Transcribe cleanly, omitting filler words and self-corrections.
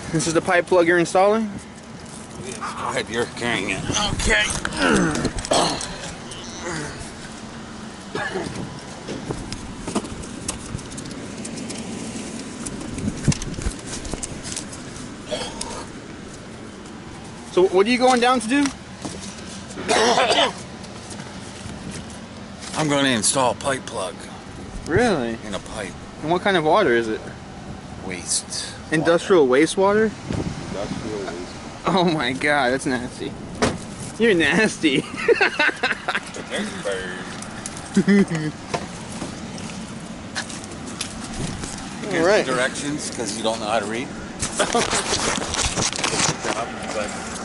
This is the pipe plug you're installing? Yes, go ahead, you're carrying it. Okay. So what are you going down to do? I'm going to install a pipe plug. Really? In a pipe. And what kind of water is it? Waste. Industrial wastewater? Industrial waste. Oh my god, that's nasty. You're nasty. There's a bird. Here's Alright. the directions, because you don't know how to read. Good job, but